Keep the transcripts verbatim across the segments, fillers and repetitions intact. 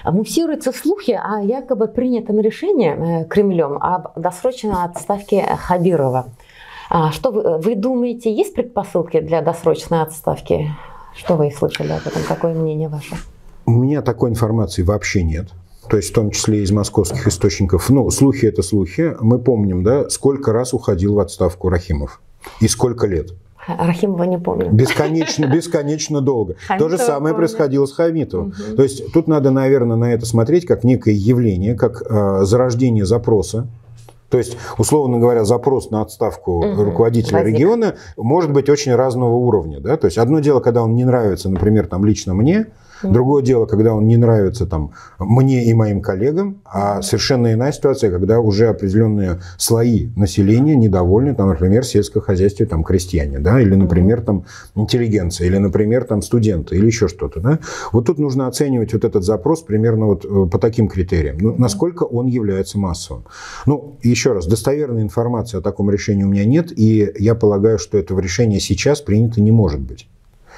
Муссируются слухи о якобы принятом решении Кремлем об досрочной отставке Хабирова. Что вы, вы думаете, есть предпосылки для досрочной отставки? Что вы слышали об этом? Какое мнение ваше? У меня такой информации вообще нет. То есть в том числе из московских источников. Ну, слухи – это слухи. Мы помним, да, сколько раз уходил в отставку Рахимов. И сколько лет. Рахимова не помню. Бесконечно, бесконечно долго. Хамитова То же самое помню. Происходило с Хамитовым. Угу. То есть тут надо, наверное, на это смотреть как некое явление, как э, зарождение запроса. То есть, условно говоря, запрос на отставку угу. руководителя Возник. региона может быть очень разного уровня. Да? То есть одно дело, когда он не нравится, например, там, лично мне. Другое дело, когда он не нравится там, мне и моим коллегам, а совершенно иная ситуация, когда уже определенные слои населения недовольны, там, например, в сельском хозяйстве там, крестьяне, да, или, например, там, интеллигенция, или, например, там, студенты, или еще что-то. Да. Вот тут нужно оценивать вот этот запрос примерно вот по таким критериям. Ну, насколько он является массовым. Ну, еще раз, достоверной информации о таком решении у меня нет, и я полагаю, что этого решения сейчас принято не может быть.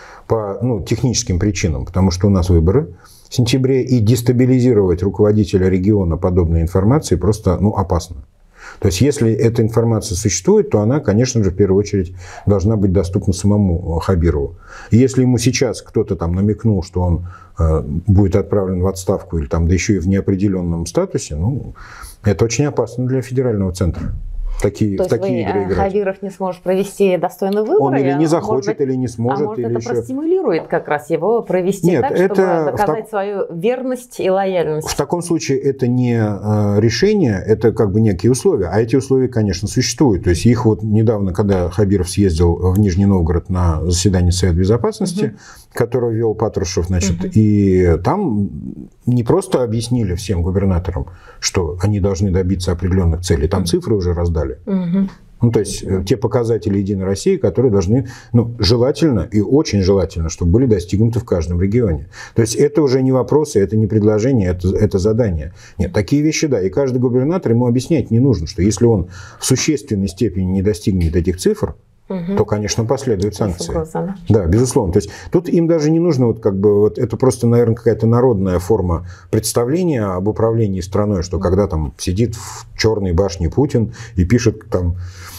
По ну, техническим причинам, потому что у нас выборы в сентябре, и дестабилизировать руководителя региона подобной информацией просто ну, опасно. То есть, если эта информация существует, то она, конечно же, в первую очередь должна быть доступна самому Хабирову. И если ему сейчас кто-то там намекнул, что он э, будет отправлен в отставку, или там, да еще и в неопределенном статусе, ну, это очень опасно для федерального центра. Такие, То в есть такие вы, игры играть. Хабиров не сможет провести достойный выбор? Он или не захочет, быть, или не сможет. А может, или это еще... простимулирует как раз его провести Нет, так, это чтобы доказать в... свою верность и лояльность? В таком случае это не решение, это как бы некие условия. А эти условия, конечно, существуют. То есть их вот недавно, когда Хабиров съездил в Нижний Новгород на заседание Совета Безопасности, угу. которое вел Патрушев, значит, угу. и там не просто объяснили всем губернаторам, что они должны добиться определенных целей, там цифры уже раздали. Угу. Ну, то есть те показатели Единой России, которые должны, ну, желательно и очень желательно, чтобы были достигнуты в каждом регионе. То есть это уже не вопросы, это не предложение, это, это задание. Нет, такие вещи, да. И каждый губернатор, ему объяснять не нужно, что если он в существенной степени не достигнет этих цифр, угу. то, конечно, последуют санкции. Согласна. Да, безусловно. То есть тут им даже не нужно, вот как бы, вот это просто, наверное, какая-то народная форма представления об управлении страной, что когда там сидит в черной башне Путин и пишет там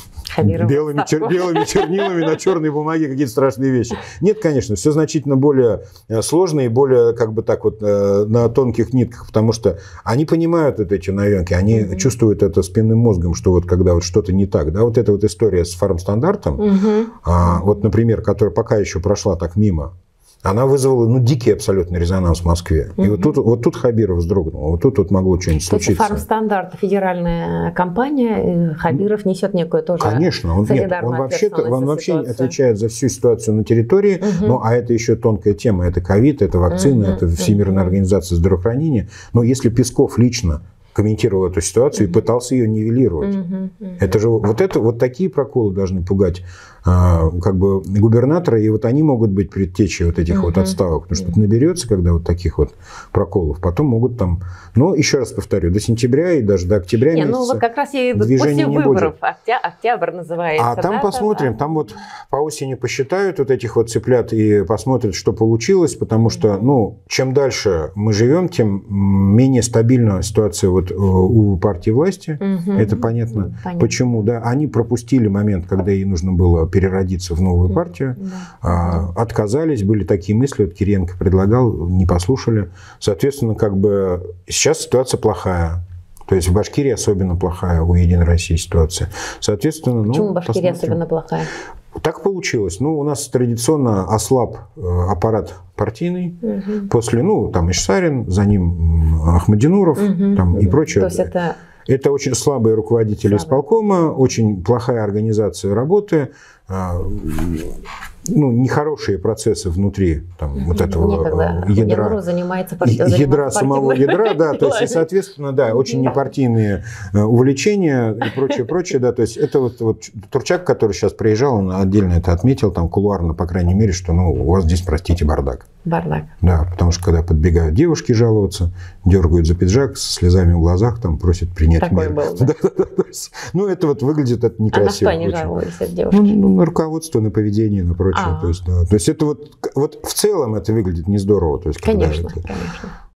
белыми, чер, белыми чернилами на черной бумаге какие-то страшные вещи. Нет, конечно, все значительно более сложно и более как бы так вот на тонких нитках, потому что они понимают вот эти новинки, они угу. чувствуют это спинным мозгом, что вот когда вот что-то не так. Да, вот эта вот история с фармстандартом, угу. а, вот, например, которая пока еще прошла так мимо, она вызвала ну, дикий абсолютно резонанс в Москве. И угу. вот, тут, вот тут Хабиров вздрогнул, вот тут вот могло что-нибудь случиться. Фармстандарт, федеральная компания, Хабиров несет некую тоже Конечно, он, нет, он вообще, он вообще отвечает за всю ситуацию на территории, угу. ну, а это еще тонкая тема, это ковид, это вакцины, угу. это Всемирная угу. организация здоровоотношения. Но если Песков лично комментировал эту ситуацию mm-hmm. и пытался ее нивелировать. Mm-hmm. Mm-hmm. Это же вот, это, вот такие проколы должны пугать а, как бы губернатора, и вот они могут быть предтечей вот этих mm-hmm. вот отставок. Потому что mm-hmm. наберется, когда вот таких вот проколов, потом могут там... Но еще раз повторю, до сентября и даже до октября не, месяца ну вот как раз и движения после не выборов, будет. Октябрь, октябрь называется. А там да, посмотрим, да? там вот по осени посчитают вот этих вот цыплят и посмотрят, что получилось, потому что, ну, чем дальше мы живем, тем менее стабильна ситуация вот у партии власти. Угу. Это понятно, понятно, почему. Да? Они пропустили момент, когда ей нужно было переродиться в новую партию, да. а, отказались, были такие мысли, вот Кириенко предлагал, не послушали. Соответственно, как бы сейчас ситуация плохая. То есть в Башкирии особенно плохая у Единой России ситуация. Соответственно, почему ну, Башкирия посмотрим. особенно плохая? Так получилось. Ну, у нас традиционно ослаб аппарат партийный. Угу. После, ну, там Ишсарин, за ним Ахмадинуров угу. там, и прочее. То есть это... это очень слабые руководители Слабый. исполкома, очень плохая организация работы, ну, нехорошие процессы внутри там, mm-hmm. вот этого Некогда. ядра, занимается парти... ядра самого ядра, да, то есть, и, соответственно, да, очень непартийные увлечения и прочее, прочее, да, то есть это вот, вот Турчак, который сейчас приезжал, он отдельно это отметил, там, кулуарно, по крайней мере, что, ну, у вас здесь, простите, бардак. Бардак. Да, потому что, когда подбегают девушки жаловаться, дергают за пиджак, со слезами в глазах, там, просят принять Такой меры. был, да. Да, да, да, ну, это вот выглядит это некрасиво. А на что они жаловались, эти девушки? Ну, ну, на руководство, на поведение, на прочее. А-а-а. То есть, да. То есть это вот, вот в целом это выглядит не здорово. То есть, конечно, когда это... конечно.